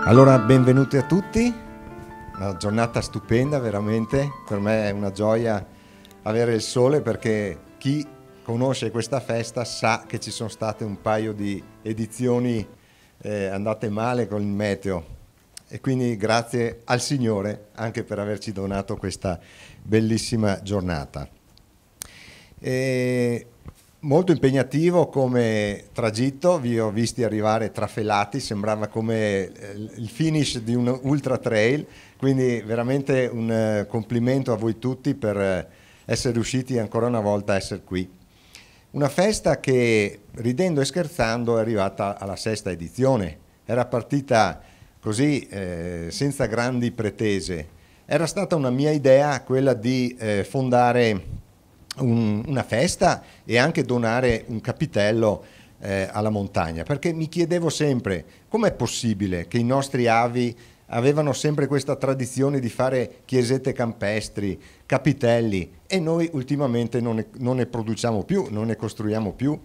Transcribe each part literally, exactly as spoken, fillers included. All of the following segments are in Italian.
Allora, benvenuti a tutti, una giornata stupenda veramente, per me è una gioia avere il sole perché chi conosce questa festa sa che ci sono state un paio di edizioni eh, andate male con il meteo e quindi grazie al Signore anche per averci donato questa bellissima giornata. E molto impegnativo come tragitto, vi ho visti arrivare trafelati, sembrava come il finish di un ultra trail, quindi veramente un complimento a voi tutti per essere riusciti ancora una volta a essere qui. Una festa che, ridendo e scherzando, è arrivata alla sesta edizione, era partita così eh, senza grandi pretese, era stata una mia idea quella di eh, fondare Un, una festa e anche donare un capitello eh, alla montagna, perché mi chiedevo sempre com'è possibile che i nostri avi avevano sempre questa tradizione di fare chiesette campestri, capitelli, e noi ultimamente non ne, non ne produciamo più, non ne costruiamo più.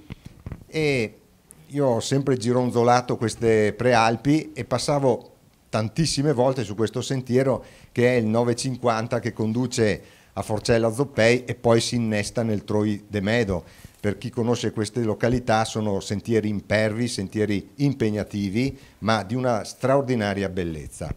E io ho sempre gironzolato queste prealpi e passavo tantissime volte su questo sentiero che è il novecentocinquanta, che conduce a Forcella Zoppei e poi si innesta nel Troi de Medo. Per chi conosce queste località sono sentieri impervi, sentieri impegnativi, ma di una straordinaria bellezza.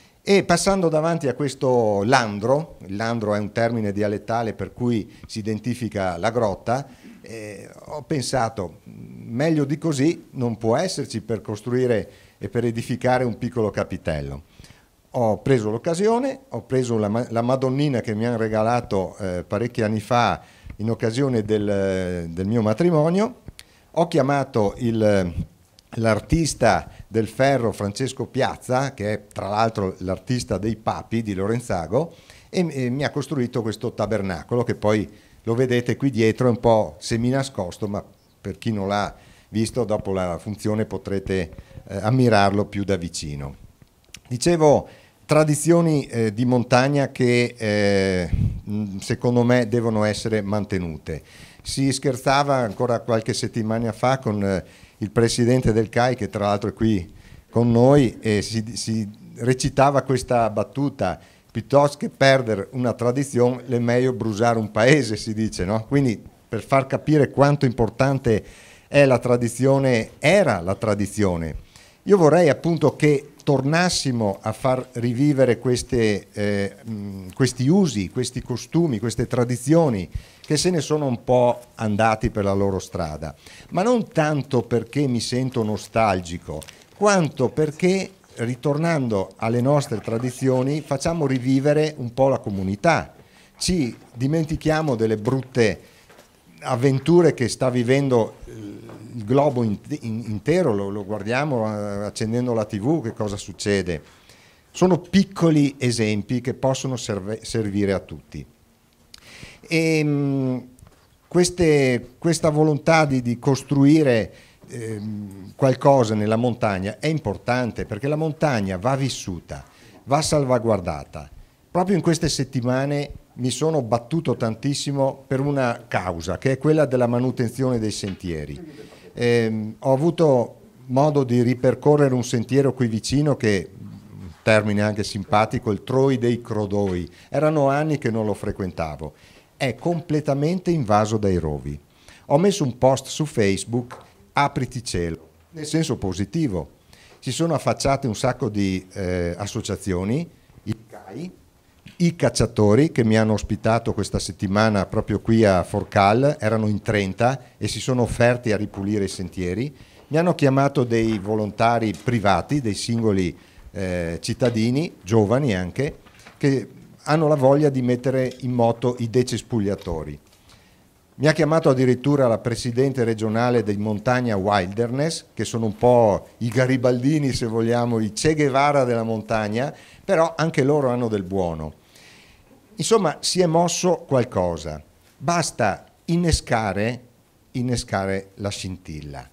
E passando davanti a questo landro, il landro è un termine dialettale per cui si identifica la grotta, eh, ho pensato meglio di così non può esserci per costruire e per edificare un piccolo capitello. Ho preso l'occasione, ho preso la, la Madonnina che mi hanno regalato eh, parecchi anni fa in occasione del, del mio matrimonio, ho chiamato il, l'artista del ferro Francesco Piazza, che è tra l'altro l'artista dei Papi di Lorenzago, e, e mi ha costruito questo tabernacolo che poi lo vedete qui dietro, è un po' seminascosto, ma per chi non l'ha visto dopo la funzione potrete eh, ammirarlo più da vicino. Dicevo, tradizioni eh, di montagna che eh, secondo me devono essere mantenute. Si scherzava ancora qualche settimana fa con eh, il presidente del C A I, che tra l'altro è qui con noi, e si, si recitava questa battuta: piuttosto che perdere una tradizione, è meglio bruciare un paese, si dice, no? Quindi per far capire quanto importante è la tradizione, era la tradizione. Io vorrei appunto che tornassimo a far rivivere queste, eh, mh, questi usi, questi costumi, queste tradizioni che se ne sono un po' andati per la loro strada, ma non tanto perché mi sento nostalgico, quanto perché ritornando alle nostre tradizioni facciamo rivivere un po' la comunità, ci dimentichiamo delle brutte avventure che sta vivendo il globo intero, lo, lo guardiamo accendendo la tivù, che cosa succede. Sono piccoli esempi che possono serve, servire a tutti. E, mh, queste, questa volontà di, di costruire eh, qualcosa nella montagna è importante, perché la montagna va vissuta, va salvaguardata. Proprio in queste settimane mi sono battuto tantissimo per una causa, che è quella della manutenzione dei sentieri. Eh, ho avuto modo di ripercorrere un sentiero qui vicino che, termine anche simpatico, il Troi dei Crodoi. Erano anni che non lo frequentavo. È completamente invaso dai rovi. Ho messo un post su Facebook, apriti cielo, nel senso positivo. Si sono affacciate un sacco di eh, associazioni, i C A I, i cacciatori che mi hanno ospitato questa settimana proprio qui a Forcal, erano in trenta e si sono offerti a ripulire i sentieri. Mi hanno chiamato dei volontari privati, dei singoli eh, cittadini, giovani anche, che hanno la voglia di mettere in moto i decespugliatori. Mi ha chiamato addirittura la presidente regionale di Montagna Wilderness, che sono un po' i garibaldini, se vogliamo, i Che Guevara della montagna, però anche loro hanno del buono. Insomma, si è mosso qualcosa, basta innescare, innescare la scintilla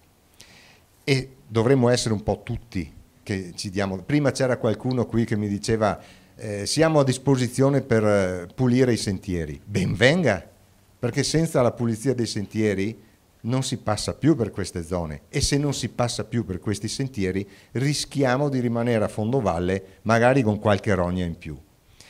e dovremmo essere un po' tutti che ci diamo. Prima c'era qualcuno qui che mi diceva eh, siamo a disposizione per eh, pulire i sentieri. Ben venga, perché senza la pulizia dei sentieri non si passa più per queste zone, e se non si passa più per questi sentieri rischiamo di rimanere a fondovalle magari con qualche rogna in più.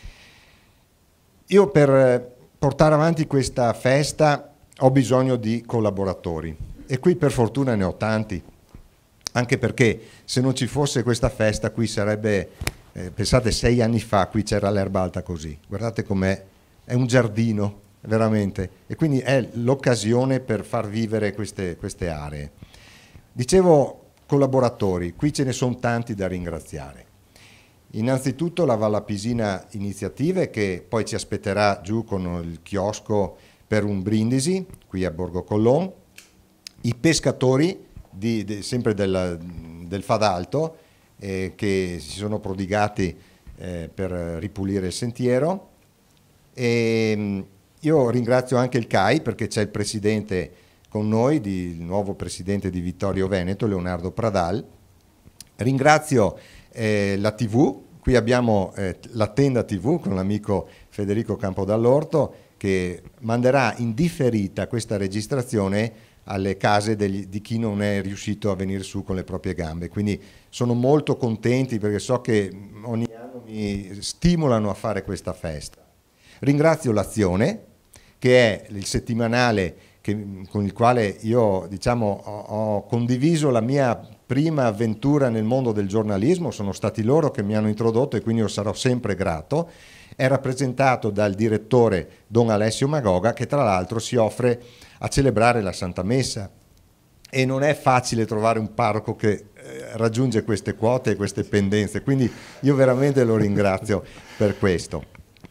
Io per portare avanti questa festa ho bisogno di collaboratori, e qui per fortuna ne ho tanti, anche perché se non ci fosse questa festa qui sarebbe, eh, pensate, sei anni fa qui c'era l'erba alta così, guardate com'è, è un giardino veramente, e quindi è l'occasione per far vivere queste, queste aree. Dicevo collaboratori, qui ce ne sono tanti da ringraziare. Innanzitutto la Vallapisina Iniziative, che poi ci aspetterà giù con il chiosco per un brindisi qui a Borgo Collon, i pescatori di, di, sempre del, del Fadalto eh, che si sono prodigati eh, per ripulire il sentiero, e io ringrazio anche il C A I perché c'è il presidente con noi, di, il nuovo presidente di Vittorio Veneto, Leonardo Pradal. Ringrazio eh, la tivù, qui abbiamo eh, la tenda tivù con l'amico Federico Campodall'Orto, che manderà in differita questa registrazione alle case degli, di chi non è riuscito a venire su con le proprie gambe. Quindi sono molto contenti perché so che ogni anno mi stimolano a fare questa festa. Ringrazio l'Azione, che è il settimanale che, con il quale io diciamo, ho, ho condiviso la mia prima avventura nel mondo del giornalismo, sono stati loro che mi hanno introdotto e quindi io sarò sempre grato. È rappresentato dal direttore Don Alessio Magoga, che tra l'altro si offre a celebrare la Santa Messa, e non è facile trovare un parroco che eh, raggiunge queste quote e queste pendenze, quindi io veramente lo ringrazio per questo.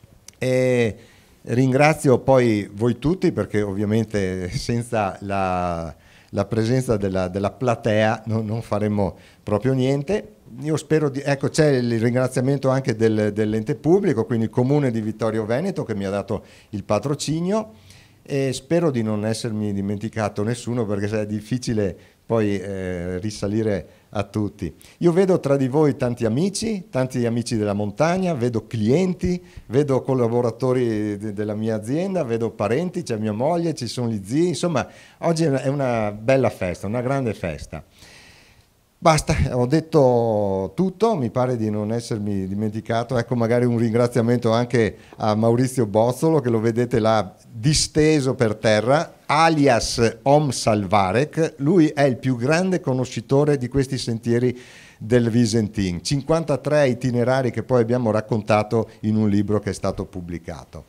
E ringrazio poi voi tutti, perché ovviamente senza la, la presenza della, della platea non, non faremmo proprio niente. Io spero di, ecco, c'è il ringraziamento anche del, dell'ente pubblico, quindi il Comune di Vittorio Veneto, che mi ha dato il patrocinio, e spero di non essermi dimenticato nessuno, perché è difficile poi eh, risalire a tutti. Io vedo tra di voi tanti amici, tanti amici della montagna, vedo clienti, vedo collaboratori de- della mia azienda, vedo parenti, c'è mia moglie, ci sono gli zii, insomma oggi è una, è una bella festa, una grande festa. Basta, ho detto tutto, mi pare di non essermi dimenticato. Ecco, magari un ringraziamento anche a Maurizio Bozzolo, che lo vedete là disteso per terra, alias Om Salvarek. Lui è il più grande conoscitore di questi sentieri del Visentin, cinquantatré itinerari che poi abbiamo raccontato in un libro che è stato pubblicato.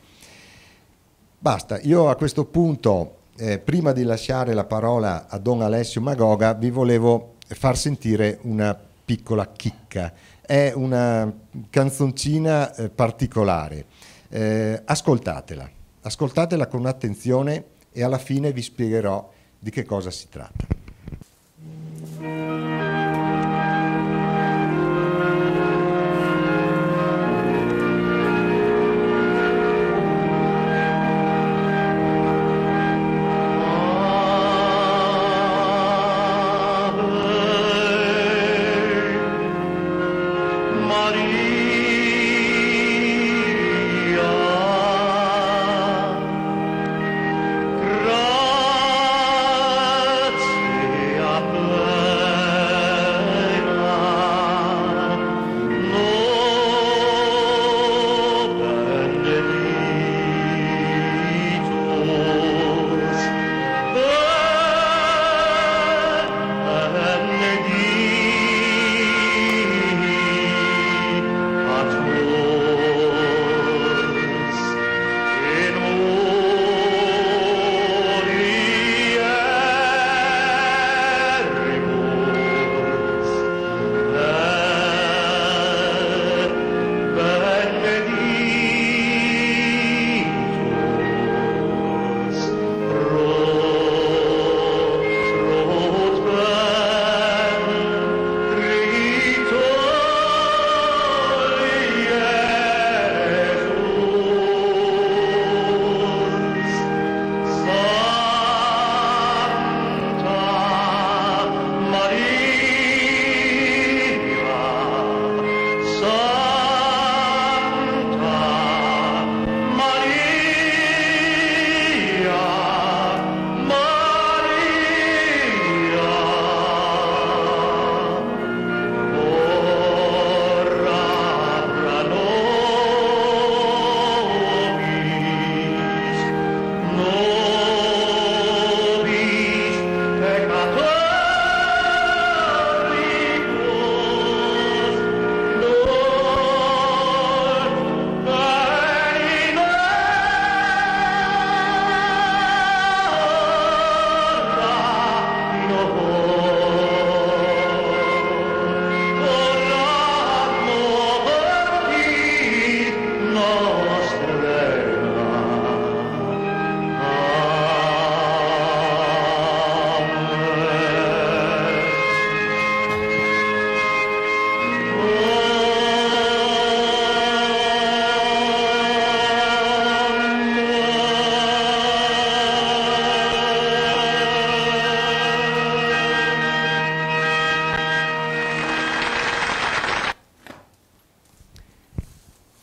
Basta, io a questo punto, eh, prima di lasciare la parola a Don Alessio Magoga, vi volevo far sentire una piccola chicca. È una canzoncina eh, particolare, eh, ascoltatela, ascoltatela con attenzione e alla fine vi spiegherò di che cosa si tratta. Grazie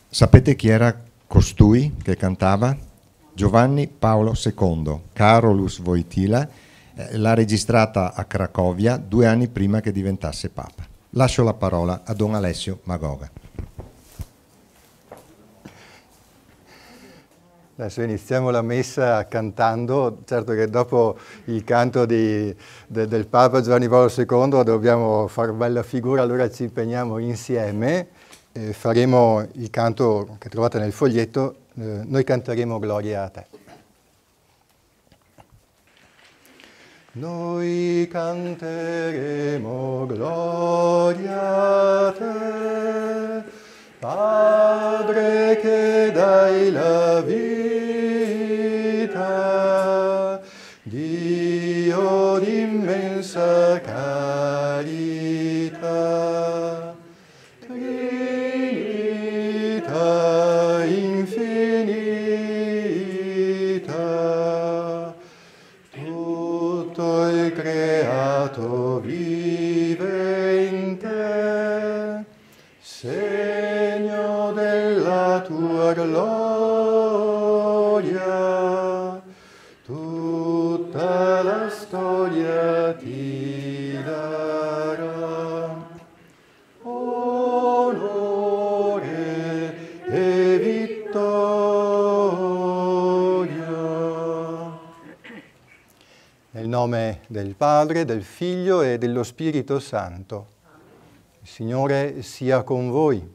Sapete chi era costui che cantava? Giovanni Paolo secondo, Carolus Wojtyla, eh, l'ha registrata a Cracovia due anni prima che diventasse Papa. Lascio la parola a Don Alessio Magoga. Adesso iniziamo la messa cantando, certo che dopo il canto di, de, del Papa Giovanni Paolo secondo dobbiamo fare bella figura, allora ci impegniamo insieme e faremo il canto che trovate nel foglietto, eh, noi canteremo Gloria a te. Noi canteremo gloria a te, Padre che dai la vita, Dio d'immensa carità, Trinità infinita, tutto il creato vive in te, segno della tua gloria, tutta la storia ti darà onore e vittoria. Nel nome del Padre, del Figlio e dello Spirito Santo. Il Signore sia con voi.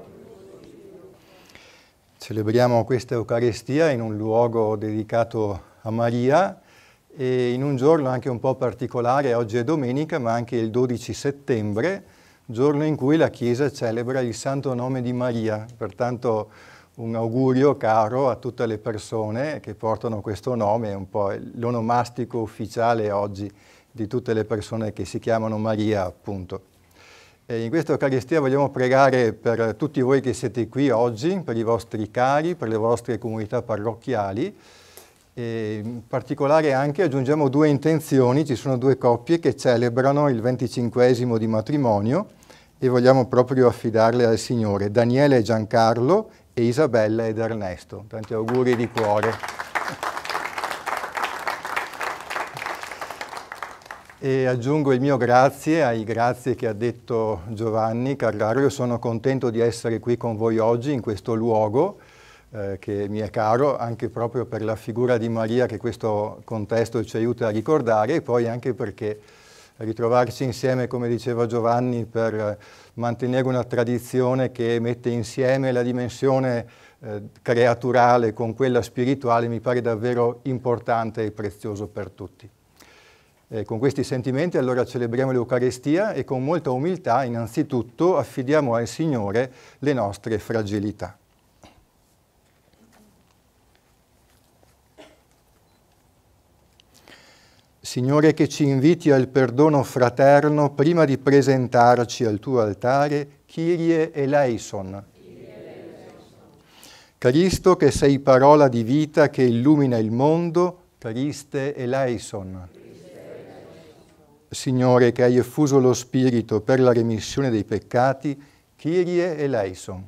Celebriamo questa Eucaristia in un luogo dedicato a Maria e in un giorno anche un po' particolare, oggi è domenica, ma anche il dodici settembre, giorno in cui la Chiesa celebra il Santo Nome di Maria. Pertanto un augurio caro a tutte le persone che portano questo nome, è un po' l'onomastico ufficiale oggi di tutte le persone che si chiamano Maria, appunto. E in questa Eucaristia vogliamo pregare per tutti voi che siete qui oggi, per i vostri cari, per le vostre comunità parrocchiali, e in particolare anche aggiungiamo due intenzioni, ci sono due coppie che celebrano il venticinquesimo di matrimonio e vogliamo proprio affidarle al Signore, Daniele e Giancarlo e Isabella ed Ernesto. Tanti auguri di cuore. E aggiungo il mio grazie ai grazie che ha detto Giovanni Carraro. Io sono contento di essere qui con voi oggi in questo luogo eh, che mi è caro, anche proprio per la figura di Maria che questo contesto ci aiuta a ricordare e poi anche perché ritrovarci insieme, come diceva Giovanni, per mantenere una tradizione che mette insieme la dimensione eh, creaturale con quella spirituale mi pare davvero importante e prezioso per tutti. E con questi sentimenti allora celebriamo l'Eucaristia e con molta umiltà innanzitutto affidiamo al Signore le nostre fragilità. Signore, che ci inviti al perdono fraterno prima di presentarci al tuo altare, Kyrie eleison. Cristo, che sei parola di vita che illumina il mondo, Christe eleison. Signore, che hai effuso lo Spirito per la remissione dei peccati, Kyrie eleison.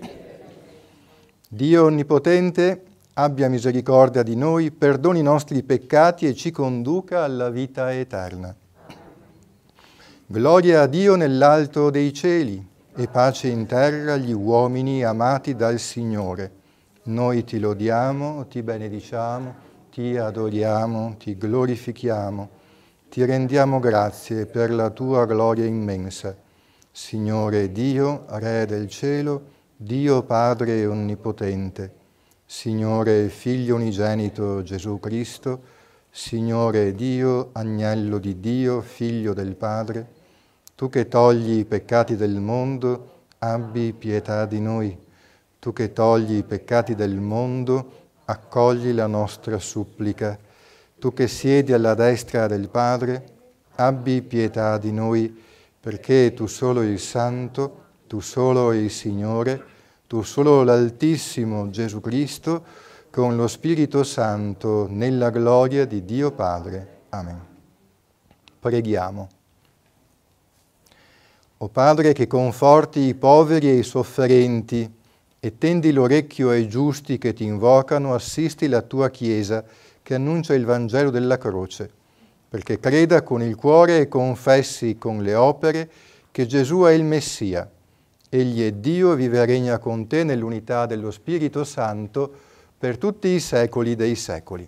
Dio Onnipotente, abbia misericordia di noi, perdoni i nostri peccati e ci conduca alla vita eterna. Gloria a Dio nell'alto dei cieli e pace in terra agli uomini amati dal Signore. Noi ti lodiamo, ti benediciamo, ti adoriamo, ti glorifichiamo. Ti rendiamo grazie per la tua gloria immensa. Signore Dio, Re del cielo, Dio Padre Onnipotente, Signore Figlio unigenito Gesù Cristo, Signore Dio, Agnello di Dio, Figlio del Padre, tu che togli i peccati del mondo, abbi pietà di noi. Tu che togli i peccati del mondo, accogli la nostra supplica. Tu che siedi alla destra del Padre, abbi pietà di noi, perché tu solo il Santo, tu solo il Signore, tu solo l'Altissimo Gesù Cristo, con lo Spirito Santo, nella gloria di Dio Padre. Amen. Preghiamo. O Padre che conforti i poveri e i sofferenti, e tendi l'orecchio ai giusti che ti invocano, assisti la tua Chiesa che annuncia il Vangelo della croce, perché creda con il cuore e confessi con le opere che Gesù è il Messia. Egli è Dio, vive e regna con te nell'unità dello Spirito Santo per tutti i secoli dei secoli.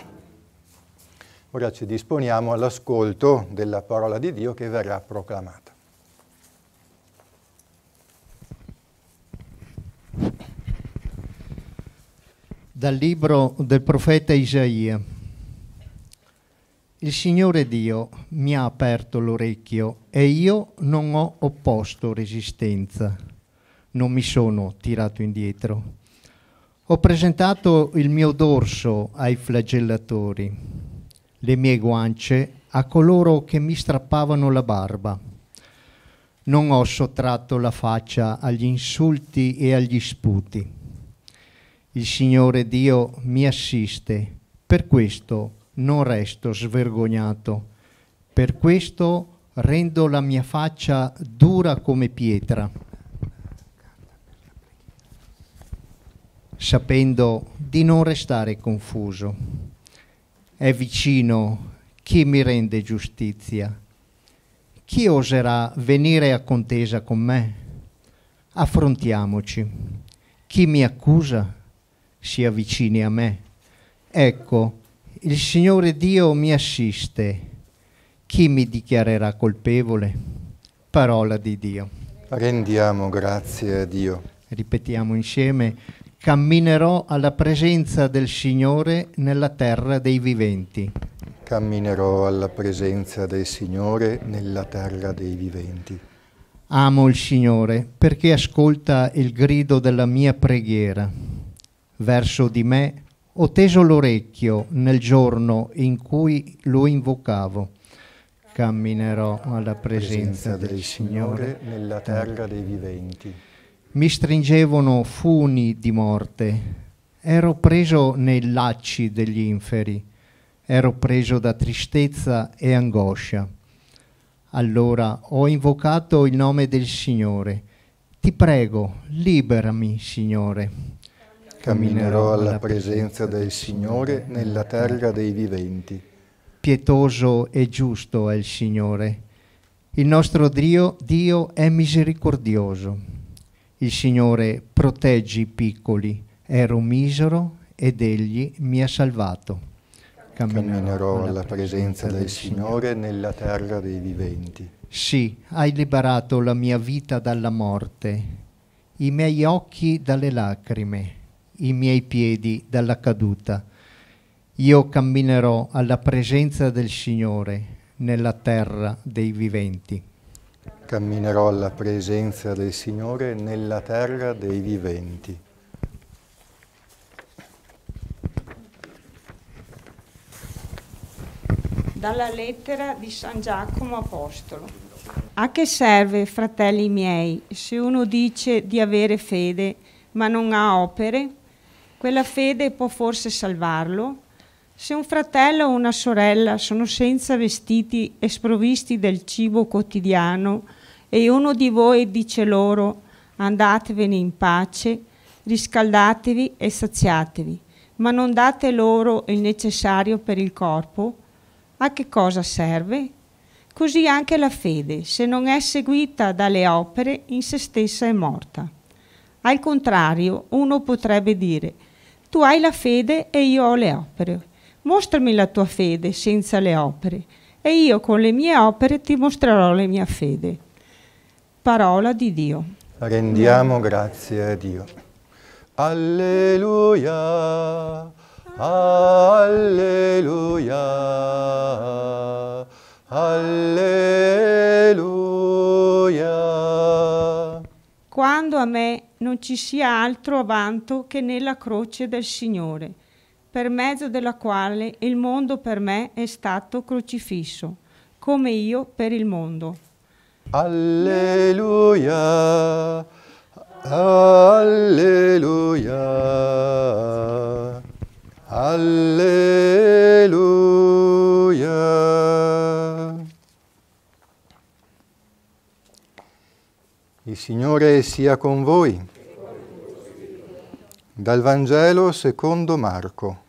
Ora ci disponiamo all'ascolto della parola di Dio che verrà proclamata. Dal libro del profeta Isaia. Il Signore Dio mi ha aperto l'orecchio e io non ho opposto resistenza, non mi sono tirato indietro. Ho presentato il mio dorso ai flagellatori, le mie guance a coloro che mi strappavano la barba. Non ho sottratto la faccia agli insulti e agli sputi. Il Signore Dio mi assiste, per questo non resto svergognato, per questo rendo la mia faccia dura come pietra, sapendo di non restare confuso. È vicino chi mi rende giustizia. Chi oserà venire a contesa con me? Affrontiamoci. Chi mi accusa si avvicini a me. Ecco, il Signore Dio mi assiste. Chi mi dichiarerà colpevole? Parola di Dio. Rendiamo grazie a Dio. Ripetiamo insieme: camminerò alla presenza del Signore nella terra dei viventi. Camminerò alla presenza del Signore nella terra dei viventi. Amo il Signore perché ascolta il grido della mia preghiera. Verso di me ho teso l'orecchio nel giorno in cui lo invocavo. Camminerò alla presenza del, del Signore nella terra dei viventi. Mi stringevano funi di morte. Ero preso nei lacci degli inferi. Ero preso da tristezza e angoscia. Allora ho invocato il nome del Signore. Ti prego, liberami, Signore. Camminerò alla presenza del Signore nella terra dei viventi. Pietoso e giusto è il Signore. Il nostro Dio, Dio è misericordioso. Il Signore protegge i piccoli. Ero misero ed Egli mi ha salvato. Camminerò, Camminerò alla presenza del, del Signore nella terra dei viventi. Sì, hai liberato la mia vita dalla morte, i miei occhi dalle lacrime, i miei piedi dalla caduta. Io camminerò alla presenza del Signore nella terra dei viventi. Camminerò alla presenza del Signore nella terra dei viventi. Dalla lettera di San Giacomo Apostolo. A che serve, fratelli miei, se uno dice di avere fede ma non ha opere? Quella fede può forse salvarlo? Se un fratello o una sorella sono senza vestiti e sprovvisti del cibo quotidiano e uno di voi dice loro: andatevene in pace, riscaldatevi e saziatevi, ma non date loro il necessario per il corpo, a che cosa serve? Così anche la fede, se non è seguita dalle opere, in se stessa è morta. Al contrario, uno potrebbe dire: tu hai la fede e io ho le opere. Mostrami la tua fede senza le opere, e io con le mie opere ti mostrerò la mia fede. Parola di Dio. Rendiamo grazie a Dio. Alleluia, alleluia, alleluia. Quando a me non ci sia altro avanto che nella croce del Signore, per mezzo della quale il mondo per me è stato crocifisso, come io per il mondo. Alleluia, alleluia, alleluia. Il Signore sia con voi. Dal Vangelo secondo Marco.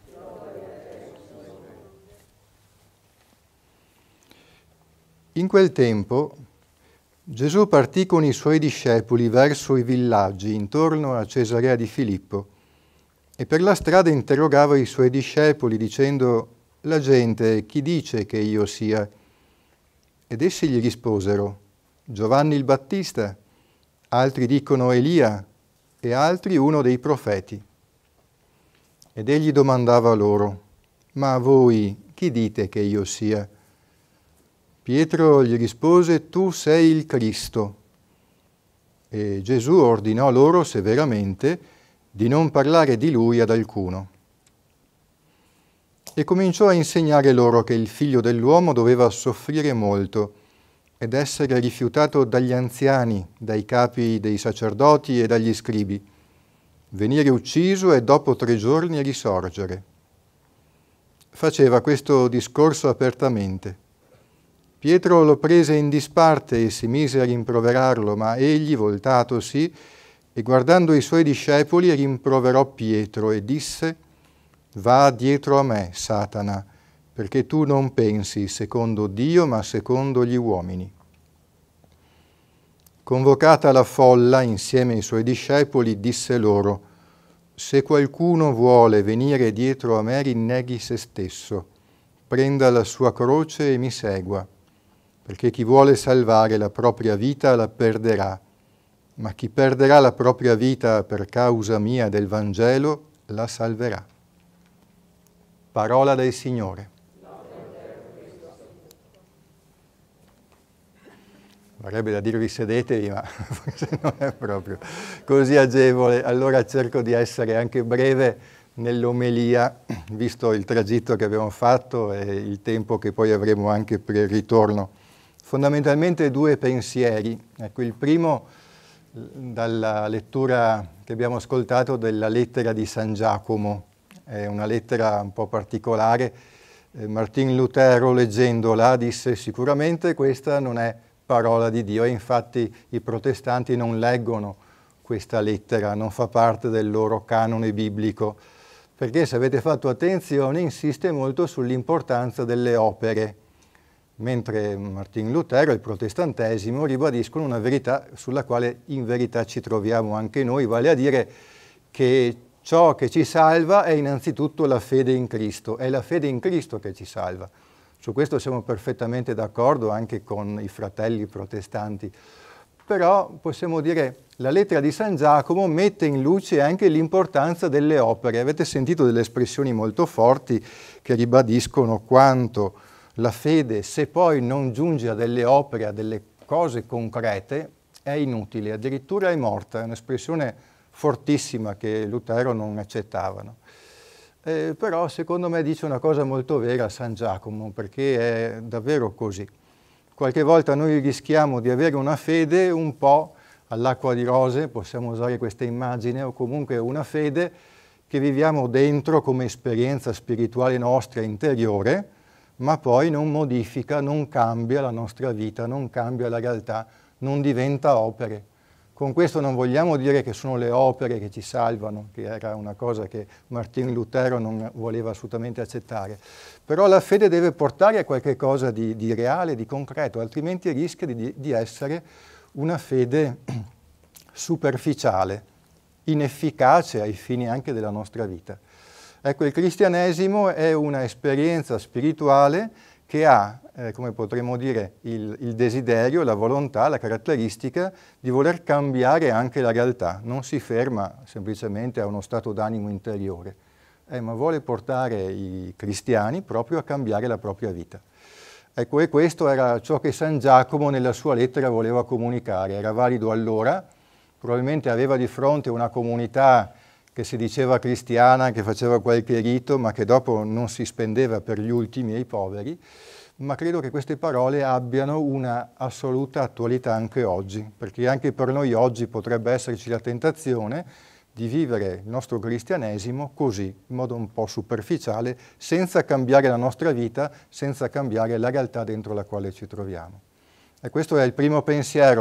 In quel tempo Gesù partì con i suoi discepoli verso i villaggi intorno a Cesarea di Filippo e per la strada interrogava i suoi discepoli dicendo: «La gente chi dice che io sia?» Ed essi gli risposero: «Giovanni il Battista, altri dicono Elia e altri uno dei profeti». Ed egli domandava loro: «Ma voi chi dite che io sia?» Pietro gli rispose: «Tu sei il Cristo». E Gesù ordinò loro severamente di non parlare di lui ad alcuno. E cominciò a insegnare loro che il Figlio dell'uomo doveva soffrire molto ed essere rifiutato dagli anziani, dai capi dei sacerdoti e dagli scribi, venire ucciso e dopo tre giorni risorgere. Faceva questo discorso apertamente. Pietro lo prese in disparte e si mise a rimproverarlo, ma egli, voltatosi e guardando i suoi discepoli, rimproverò Pietro e disse: «Va dietro a me, Satana, perché tu non pensi secondo Dio, ma secondo gli uomini». Convocata la folla insieme ai suoi discepoli, disse loro: «Se qualcuno vuole venire dietro a me, rinneghi se stesso, prenda la sua croce e mi segua. Perché chi vuole salvare la propria vita la perderà, ma chi perderà la propria vita per causa mia del Vangelo la salverà». Parola del Signore. Vorrebbe da dirvi sedetevi, ma forse non è proprio così agevole. Allora cerco di essere anche breve nell'omelia, visto il tragitto che abbiamo fatto e il tempo che poi avremo anche per il ritorno. Fondamentalmente due pensieri. Ecco, il primo dalla lettura che abbiamo ascoltato della lettera di San Giacomo. È una lettera un po' particolare. Eh, Martin Lutero, leggendola, disse: sicuramente questa non è parola di Dio, e infatti i protestanti non leggono questa lettera, non fa parte del loro canone biblico, perché, se avete fatto attenzione, insiste molto sull'importanza delle opere, mentre Martin Lutero e il protestantesimo ribadiscono una verità sulla quale in verità ci troviamo anche noi, vale a dire che ciò che ci salva è innanzitutto la fede in Cristo, è la fede in Cristo che ci salva. Su questo siamo perfettamente d'accordo anche con i fratelli protestanti. Però possiamo dire la lettera di San Giacomo mette in luce anche l'importanza delle opere. Avete sentito delle espressioni molto forti che ribadiscono quanto la fede, se poi non giunge a delle opere, a delle cose concrete, è inutile, addirittura è morta. È un'espressione fortissima che Lutero non accettava, no? Eh, però secondo me dice una cosa molto vera San Giacomo, perché è davvero così. Qualche volta noi rischiamo di avere una fede un po' all'acqua di rose, possiamo usare questa immagine, o comunque una fede che viviamo dentro come esperienza spirituale nostra interiore, ma poi non modifica, non cambia la nostra vita, non cambia la realtà, non diventa opere. Con questo non vogliamo dire che sono le opere che ci salvano, che era una cosa che Martin Lutero non voleva assolutamente accettare. Però la fede deve portare a qualche cosa di, di reale, di concreto, altrimenti rischia di, di essere una fede superficiale, inefficace ai fini anche della nostra vita. Ecco, il cristianesimo è una esperienza spirituale che ha, eh, come potremmo dire, il, il desiderio, la volontà, la caratteristica di voler cambiare anche la realtà. Non si ferma semplicemente a uno stato d'animo interiore, eh, ma vuole portare i cristiani proprio a cambiare la propria vita. Ecco, e questo era ciò che San Giacomo nella sua lettera voleva comunicare. Era valido allora, probabilmente aveva di fronte una comunità che si diceva cristiana, che faceva qualche rito, ma che dopo non si spendeva per gli ultimi e i poveri, ma credo che queste parole abbiano una assoluta attualità anche oggi, perché anche per noi oggi potrebbe esserci la tentazione di vivere il nostro cristianesimo così, in modo un po' superficiale, senza cambiare la nostra vita, senza cambiare la realtà dentro la quale ci troviamo. E questo è il primo pensiero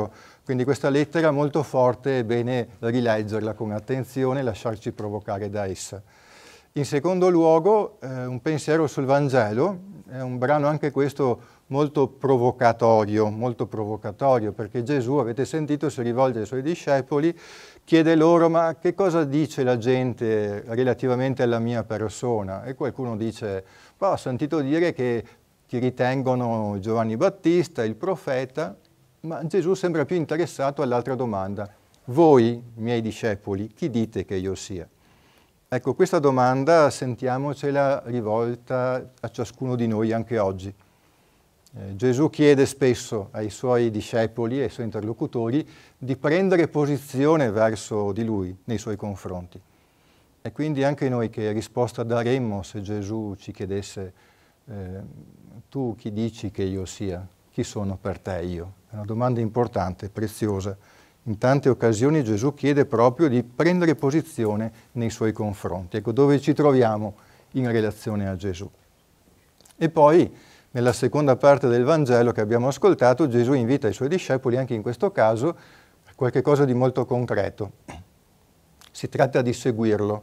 Quindi questa lettera molto forte, è bene rileggerla con attenzione e lasciarci provocare da essa. In secondo luogo, eh, un pensiero sul Vangelo, è un brano anche questo molto provocatorio, molto provocatorio, perché Gesù, avete sentito, si rivolge ai suoi discepoli, chiede loro: ma che cosa dice la gente relativamente alla mia persona? E qualcuno dice: ho sentito dire che ti ritengono Giovanni Battista, il profeta, ma Gesù sembra più interessato all'altra domanda: voi, miei discepoli, chi dite che io sia? Ecco, questa domanda sentiamocela rivolta a ciascuno di noi anche oggi. Eh, Gesù chiede spesso ai suoi discepoli e ai suoi interlocutori di prendere posizione verso di lui, nei suoi confronti. E quindi anche noi che risposta daremmo se Gesù ci chiedesse: eh, tu chi dici che io sia? Chi sono per te io? È una domanda importante, preziosa. In tante occasioni Gesù chiede proprio di prendere posizione nei suoi confronti. Ecco, dove ci troviamo in relazione a Gesù. E poi, nella seconda parte del Vangelo che abbiamo ascoltato, Gesù invita i suoi discepoli, anche in questo caso, a qualche cosa di molto concreto. Si tratta di seguirlo.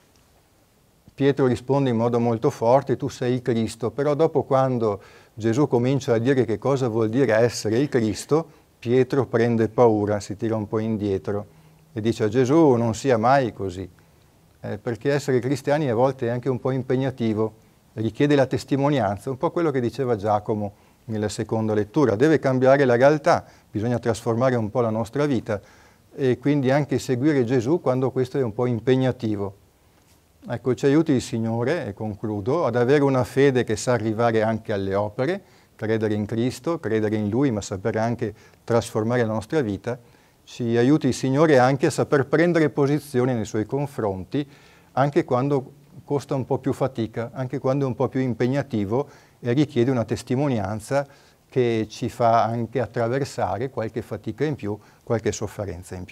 Pietro risponde in modo molto forte: tu sei il Cristo, però dopo, quando Gesù comincia a dire che cosa vuol dire essere il Cristo, Pietro prende paura, si tira un po' indietro e dice a Gesù: non sia mai così, eh, perché essere cristiani a volte è anche un po' impegnativo, richiede la testimonianza, un po' quello che diceva Giacomo nella seconda lettura. Deve cambiare la realtà, bisogna trasformare un po' la nostra vita e quindi anche seguire Gesù quando questo è un po' impegnativo. Ecco, ci aiuti il Signore, e concludo, ad avere una fede che sa arrivare anche alle opere, credere in Cristo, credere in Lui, ma sapere anche trasformare la nostra vita. Ci aiuti il Signore anche a saper prendere posizione nei Suoi confronti, anche quando costa un po' più fatica, anche quando è un po' più impegnativo e richiede una testimonianza che ci fa anche attraversare qualche fatica in più, qualche sofferenza in più.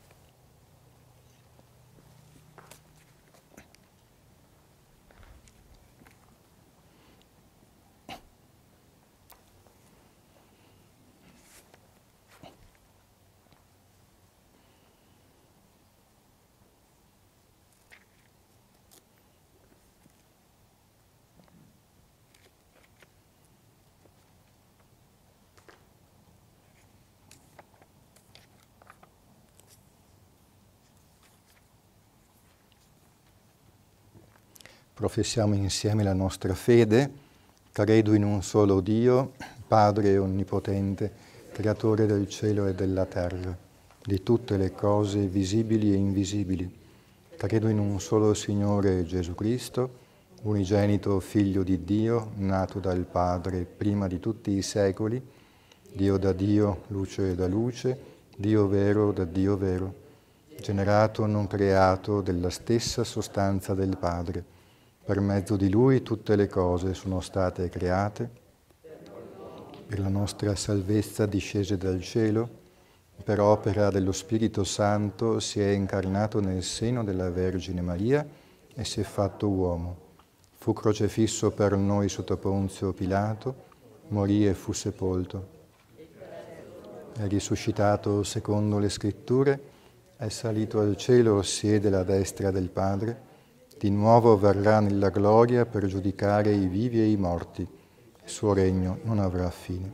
Professiamo insieme la nostra fede. Credo in un solo Dio, Padre onnipotente, creatore del cielo e della terra, di tutte le cose visibili e invisibili. Credo in un solo Signore Gesù Cristo, unigenito Figlio di Dio, nato dal Padre prima di tutti i secoli, Dio da Dio, luce da luce, Dio vero da Dio vero, generato non creato della stessa sostanza del Padre. Per mezzo di Lui tutte le cose sono state create, per la nostra salvezza discese dal cielo, per opera dello Spirito Santo si è incarnato nel seno della Vergine Maria e si è fatto uomo. Fu crocefisso per noi sotto Ponzio Pilato, morì e fu sepolto. È risuscitato secondo le Scritture, è salito al cielo, siede alla destra del Padre. Di nuovo verrà nella gloria per giudicare i vivi e i morti. Il suo regno non avrà fine.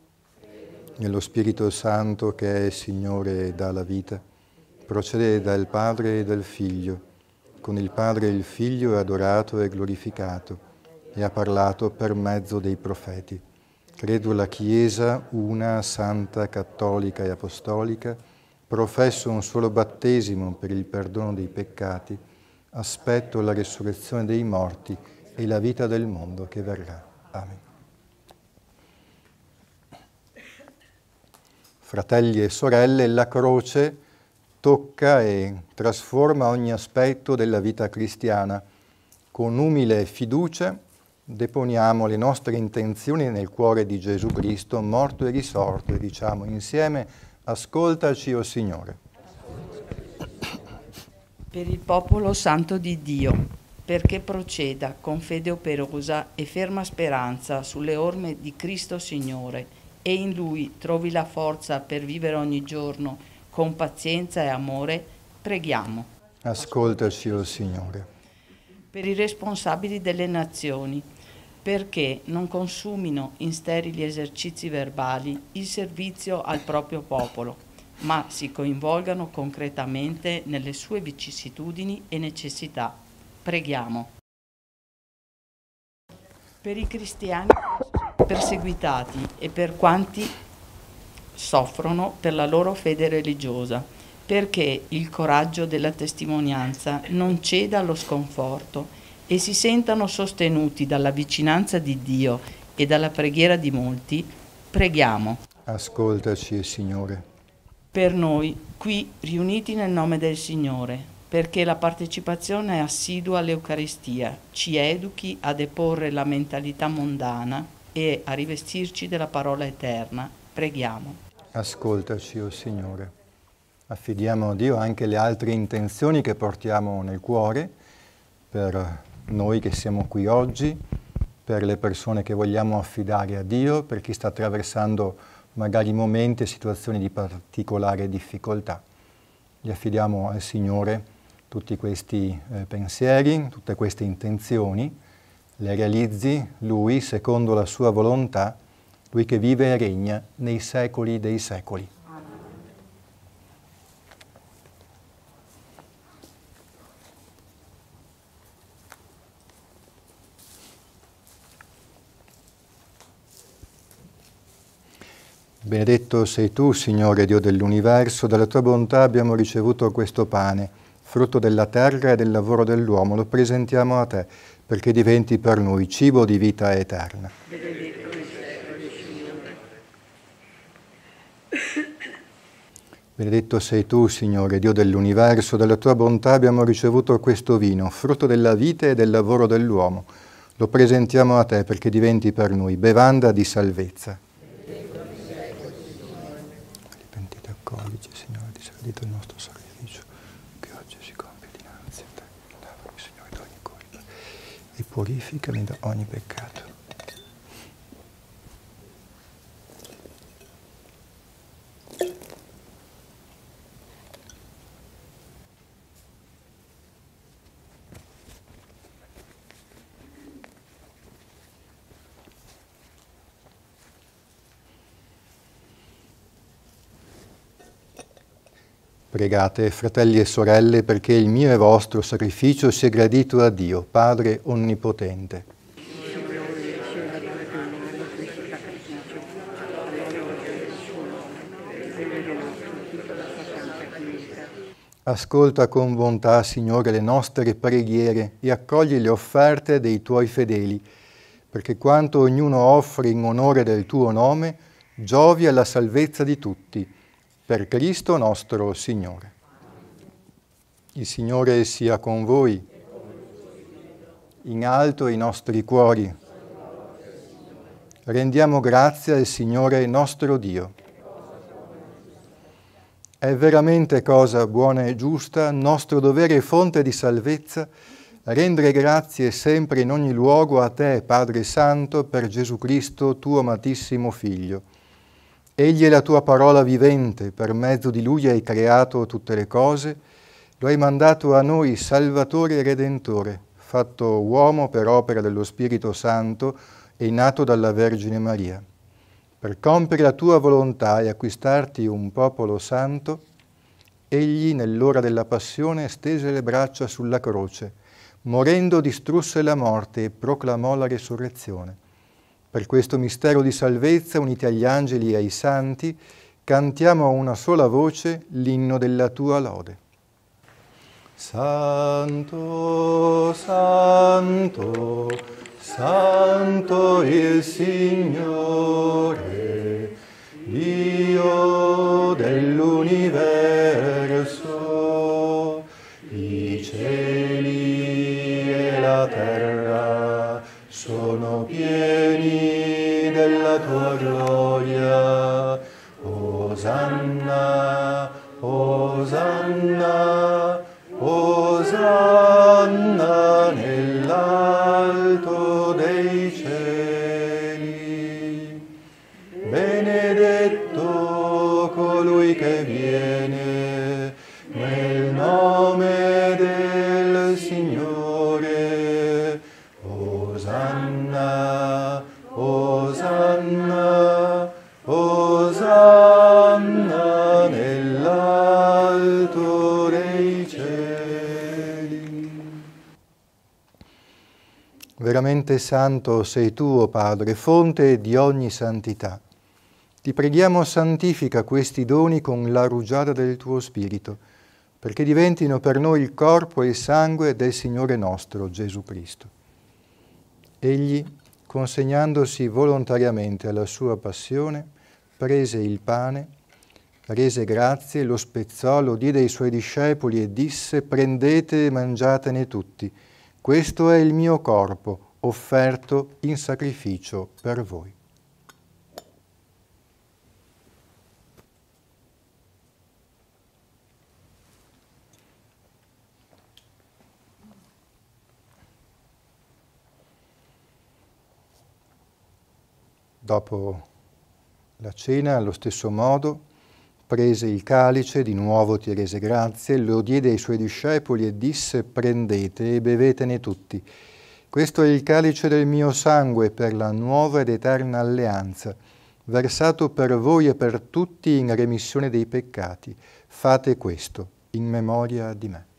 Nello Spirito Santo, che è Signore e dà la vita, procede dal Padre e dal Figlio. Con il Padre e il Figlio è adorato e glorificato e ha parlato per mezzo dei profeti. Credo alla Chiesa, una, santa, cattolica e apostolica, professo un solo battesimo per il perdono dei peccati, aspetto la resurrezione dei morti e la vita del mondo che verrà. Amen. Fratelli e sorelle, la croce tocca e trasforma ogni aspetto della vita cristiana. Con umile fiducia deponiamo le nostre intenzioni nel cuore di Gesù Cristo, morto e risorto, e diciamo insieme: ascoltaci, o Signore. Per il popolo santo di Dio, perché proceda con fede operosa e ferma speranza sulle orme di Cristo Signore, e in Lui trovi la forza per vivere ogni giorno con pazienza e amore, preghiamo. Ascoltaci, o Signore. Per i responsabili delle nazioni, perché non consumino in sterili esercizi verbali il servizio al proprio popolo, ma si coinvolgano concretamente nelle sue vicissitudini e necessità. Preghiamo. Per i cristiani perseguitati e per quanti soffrono per la loro fede religiosa, perché il coraggio della testimonianza non ceda allo sconforto e si sentano sostenuti dalla vicinanza di Dio e dalla preghiera di molti, preghiamo. Ascoltaci, Signore. Per noi, qui riuniti nel nome del Signore, perché la partecipazione assidua all'Eucaristia ci educhi a deporre la mentalità mondana e a rivestirci della parola eterna, preghiamo. Ascoltaci, o Signore. Affidiamo a Dio anche le altre intenzioni che portiamo nel cuore, per noi che siamo qui oggi, per le persone che vogliamo affidare a Dio, per chi sta attraversando magari momenti e situazioni di particolare difficoltà. Gli affidiamo al Signore tutti questi eh, pensieri, tutte queste intenzioni, le realizzi Lui secondo la sua volontà, Lui che vive e regna nei secoli dei secoli. Benedetto sei tu, Signore Dio dell'universo, dalla tua bontà abbiamo ricevuto questo pane, frutto della terra e del lavoro dell'uomo, lo presentiamo a te, perché diventi per noi cibo di vita eterna. Benedetto sei tu, Signore Dio dell'universo, dalla tua bontà abbiamo ricevuto questo vino, frutto della vita e del lavoro dell'uomo, lo presentiamo a te, perché diventi per noi bevanda di salvezza. Accoglici, Signore, di servito il nostro sacrificio, che oggi si compie dinanzi a te. Lavami, Signore, da ogni colpa e purificami da ogni peccato. Pregate, fratelli e sorelle, perché il mio e vostro sacrificio sia gradito a Dio, Padre Onnipotente. Ascolta con bontà, Signore, le nostre preghiere e accogli le offerte dei Tuoi fedeli, perché quanto ognuno offre in onore del Tuo nome, giovi alla salvezza di tutti. Per Cristo nostro Signore. Il Signore sia con voi. In alto i nostri cuori. Rendiamo grazie al Signore nostro Dio. È veramente cosa buona e giusta, nostro dovere e fonte di salvezza, rendere grazie sempre in ogni luogo a Te, Padre Santo, per Gesù Cristo, Tuo amatissimo Figlio. Egli è la tua parola vivente, per mezzo di Lui hai creato tutte le cose, lo hai mandato a noi Salvatore e Redentore, fatto uomo per opera dello Spirito Santo e nato dalla Vergine Maria. Per compiere la tua volontà e acquistarti un popolo santo, egli nell'ora della passione stese le braccia sulla croce, morendo distrusse la morte e proclamò la resurrezione. Per questo mistero di salvezza, uniti agli angeli e ai santi, cantiamo a una sola voce l'inno della tua lode. Santo, santo, santo il Signore, Dio dell'universo, i cieli e la terra sono pieni della tua gloria. Osanna, Osanna, Osanna nell'alto dei cieli. Bene Veramente santo sei tu, o Padre, fonte di ogni santità. Ti preghiamo, santifica questi doni con la rugiada del tuo Spirito, perché diventino per noi il corpo e il sangue del Signore nostro Gesù Cristo. Egli, consegnandosi volontariamente alla sua passione, prese il pane, rese grazie, lo spezzò, lo diede ai suoi discepoli e disse: prendete e mangiatene tutti. Questo è il mio corpo, offerto in sacrificio per voi. Dopo la cena, allo stesso modo, prese il calice, di nuovo ti rese grazie, lo diede ai suoi discepoli e disse: prendete e bevetene tutti. Questo è il calice del mio sangue per la nuova ed eterna alleanza, versato per voi e per tutti in remissione dei peccati. Fate questo in memoria di me.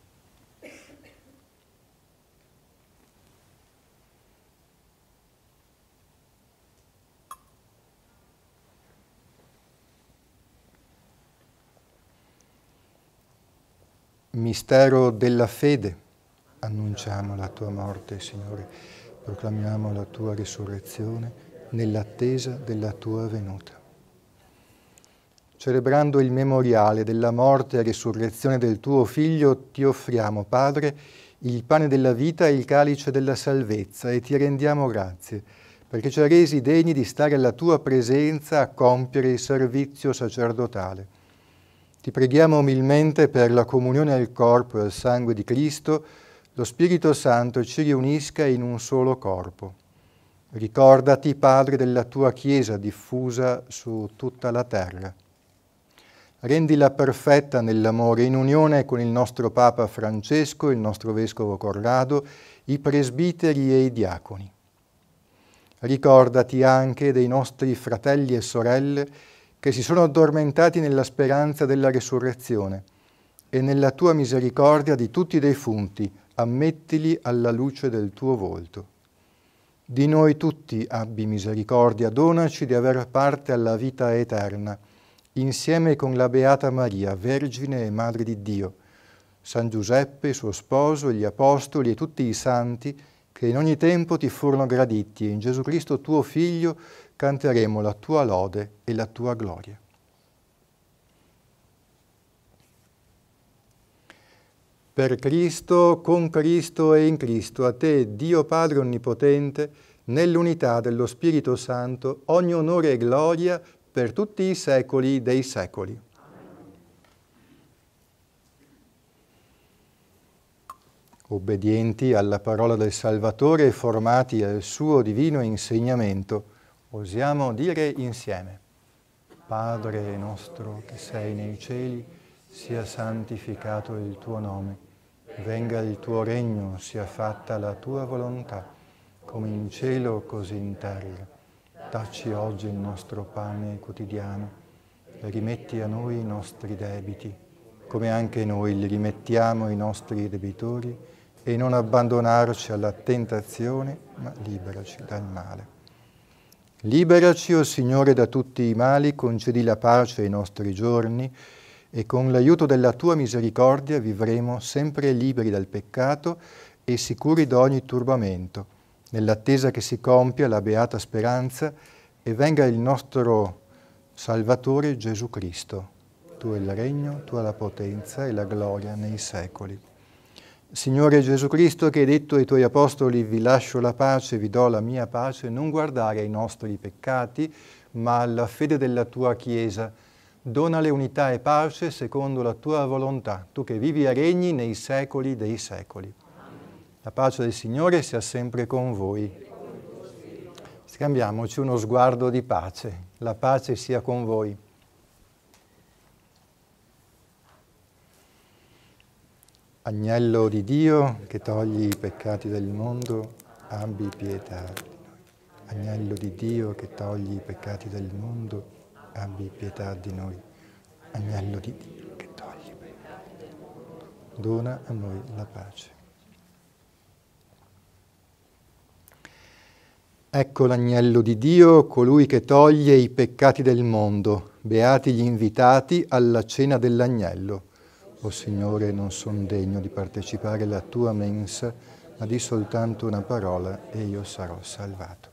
Mistero della fede. Annunciamo la tua morte, Signore, proclamiamo la tua risurrezione nell'attesa della tua venuta. Celebrando il memoriale della morte e risurrezione del tuo Figlio, ti offriamo, Padre, il pane della vita e il calice della salvezza, e ti rendiamo grazie, perché ci hai resi degni di stare alla tua presenza a compiere il servizio sacerdotale. Ti preghiamo umilmente per la comunione al corpo e al sangue di Cristo, lo Spirito Santo ci riunisca in un solo corpo. Ricordati, Padre, della tua Chiesa diffusa su tutta la terra. Rendila perfetta nell'amore, in unione con il nostro Papa Francesco, il nostro Vescovo Corrado, i presbiteri e i diaconi. Ricordati anche dei nostri fratelli e sorelle che si sono addormentati nella speranza della resurrezione, e nella tua misericordia di tutti i defunti ammettili alla luce del tuo volto. Di noi tutti abbi misericordia, donaci di aver parte alla vita eterna, insieme con la Beata Maria, Vergine e Madre di Dio, San Giuseppe, suo sposo, gli Apostoli e tutti i santi che in ogni tempo ti furono graditi, e in Gesù Cristo tuo Figlio canteremo la tua lode e la tua gloria. Per Cristo, con Cristo e in Cristo, a te, Dio Padre Onnipotente, nell'unità dello Spirito Santo, ogni onore e gloria per tutti i secoli dei secoli. Obbedienti alla parola del Salvatore e formati al suo divino insegnamento, osiamo dire insieme: Padre nostro che sei nei cieli, sia santificato il tuo nome, venga il tuo regno, sia fatta la tua volontà, come in cielo così in terra. Dacci oggi il nostro pane quotidiano e rimetti a noi i nostri debiti, come anche noi li rimettiamo ai nostri debitori, e non abbandonarci alla tentazione, ma liberaci dal male. Liberaci, o Signore, da tutti i mali, concedi la pace ai nostri giorni, e con l'aiuto della tua misericordia vivremo sempre liberi dal peccato e sicuri da ogni turbamento, nell'attesa che si compia la beata speranza e venga il nostro Salvatore Gesù Cristo. Tu è il regno, tu è la potenza e la gloria nei secoli. Signore Gesù Cristo, che hai detto ai tuoi apostoli: vi lascio la pace, vi do la mia pace, non guardare ai nostri peccati, ma alla fede della tua Chiesa. Donale unità e pace secondo la tua volontà, tu che vivi e regni nei secoli dei secoli. La pace del Signore sia sempre con voi. Scambiamoci uno sguardo di pace. La pace sia con voi. Agnello di Dio, che togli i peccati del mondo, abbi pietà di noi. Agnello di Dio, che togli i peccati del mondo, abbi pietà di noi. Agnello di Dio, che togli i peccati del mondo, dona a noi la pace. Ecco l'agnello di Dio, colui che toglie i peccati del mondo. Beati gli invitati alla cena dell'agnello. O Signore, non sono degno di partecipare alla tua mensa, ma di soltanto una parola e io sarò salvato.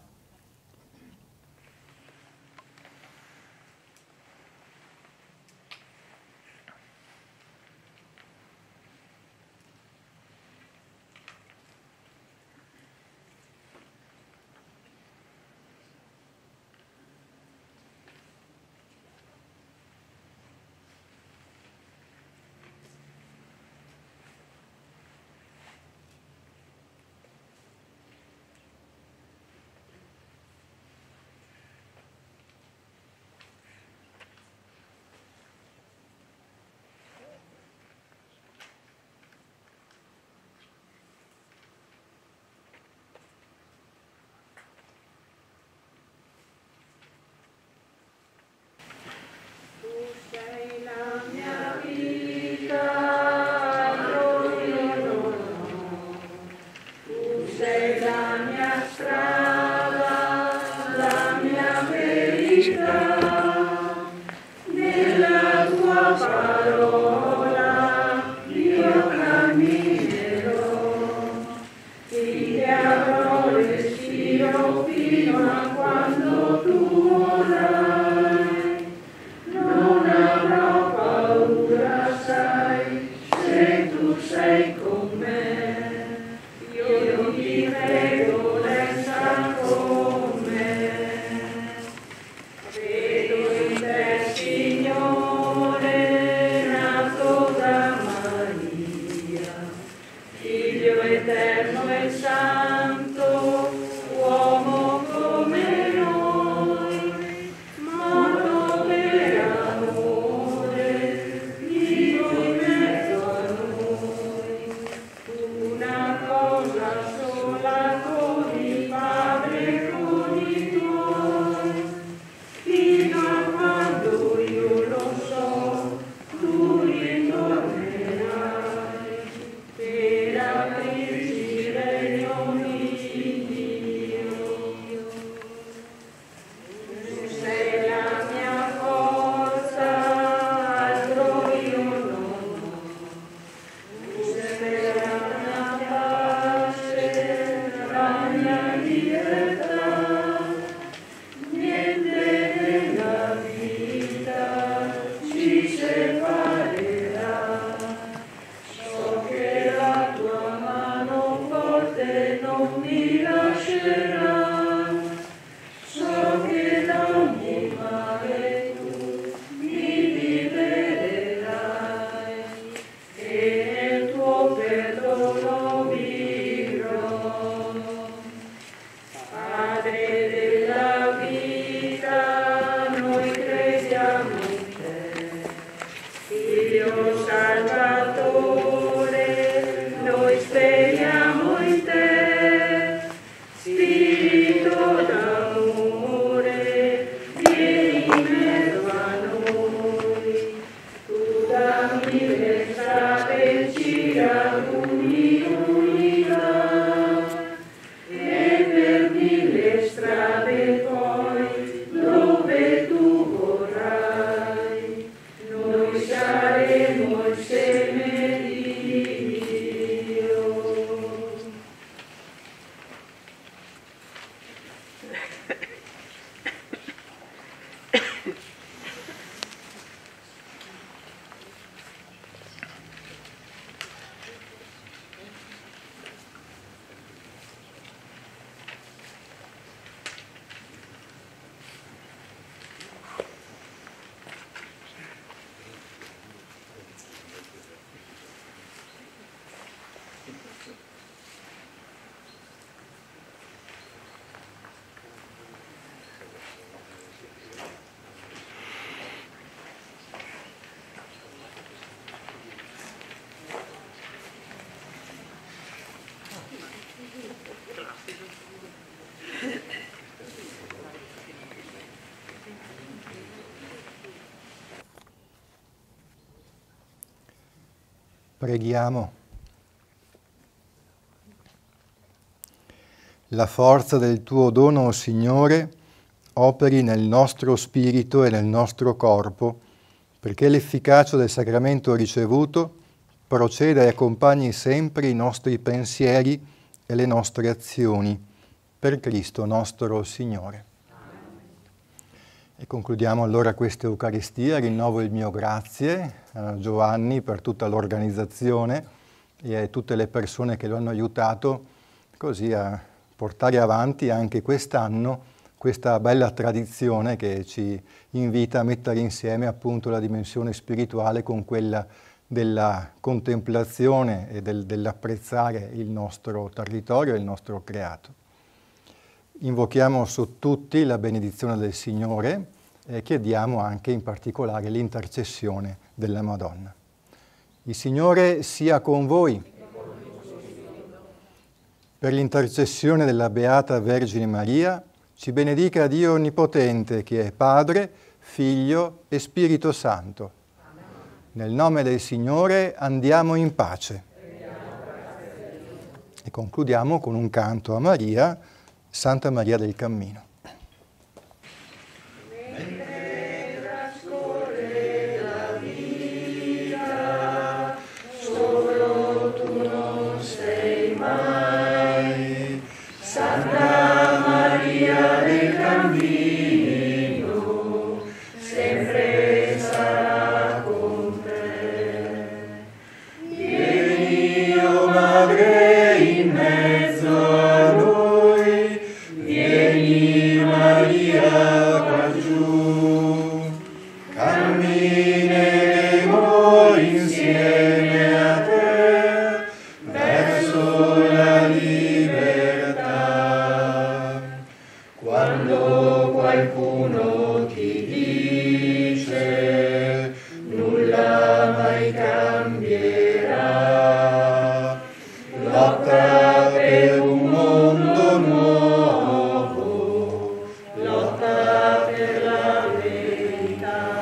Preghiamo. La forza del tuo dono, o Signore, operi nel nostro spirito e nel nostro corpo, perché l'efficacia del sacramento ricevuto proceda e accompagni sempre i nostri pensieri e le nostre azioni, per Cristo nostro Signore. E concludiamo allora questa Eucaristia. Rinnovo il mio grazie a Giovanni per tutta l'organizzazione e a tutte le persone che lo hanno aiutato così a portare avanti anche quest'anno questa bella tradizione che ci invita a mettere insieme appunto la dimensione spirituale con quella della contemplazione e del, dell'apprezzare il nostro territorio e il nostro creato. Invochiamo su tutti la benedizione del Signore e chiediamo anche in particolare l'intercessione della Madonna. Il Signore sia con voi. Per l'intercessione della Beata Vergine Maria, ci benedica Dio Onnipotente, che è Padre, Figlio e Spirito Santo. Nel nome del Signore andiamo in pace. E concludiamo con un canto a Maria, Santa Maria del Cammino. Mentre trascorre la vita, solo tu non sei mai, Santa Maria del Cammino, sempre sarà con te. Vieni, o Madre, in mezzo a noi, vieni Maria qua giù, cammineremo insieme a te verso la libertà. Quando qualcuno ti dice nulla mai cambierà, lotta per un mondo nuovo, lotta per la verità.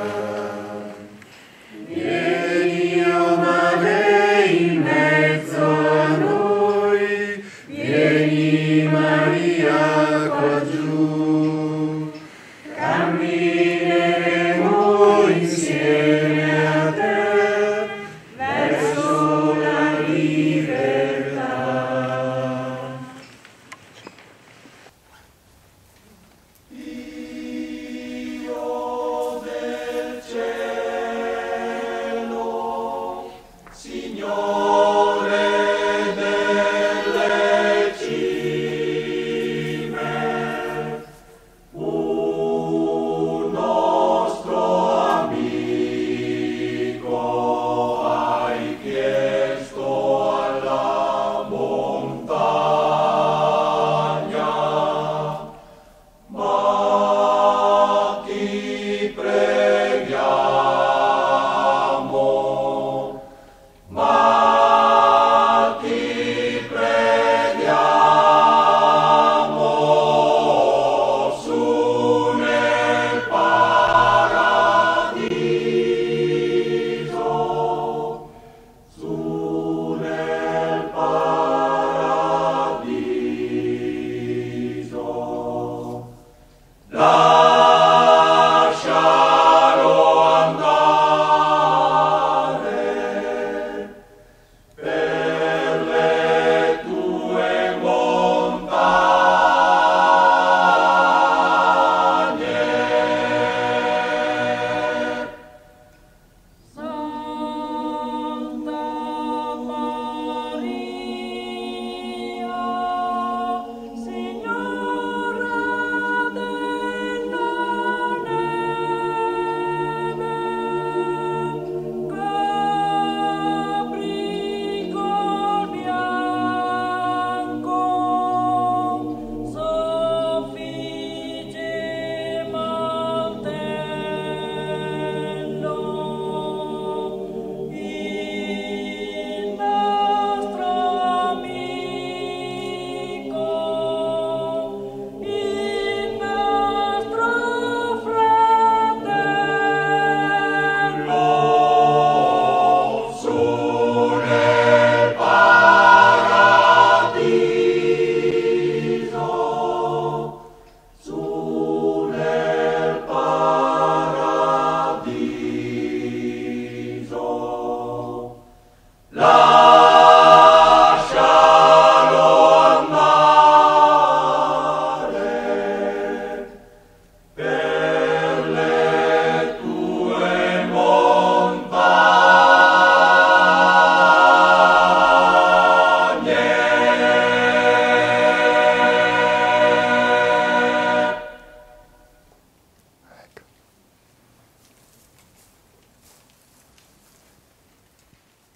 Vieni, o Madre, in mezzo a noi, vieni Maria qua giù, cammineremo insieme a te verso la libertà.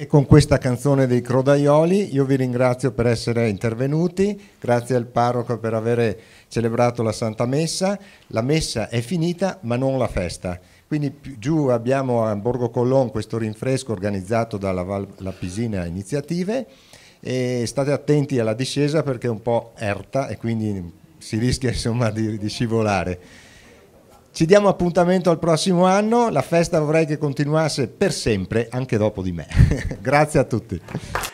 con questa canzone dei Crodaioli io vi ringrazio per essere intervenuti, grazie al parroco per aver celebrato la Santa Messa. La messa è finita ma non la festa, quindi giù abbiamo a Borgo Collon questo rinfresco organizzato dalla Val Lapisina Iniziative, e state attenti alla discesa perché è un po' erta e quindi si rischia insomma di, di scivolare. Ci diamo appuntamento al prossimo anno, la festa vorrei che continuasse per sempre anche dopo di me. Grazie a tutti.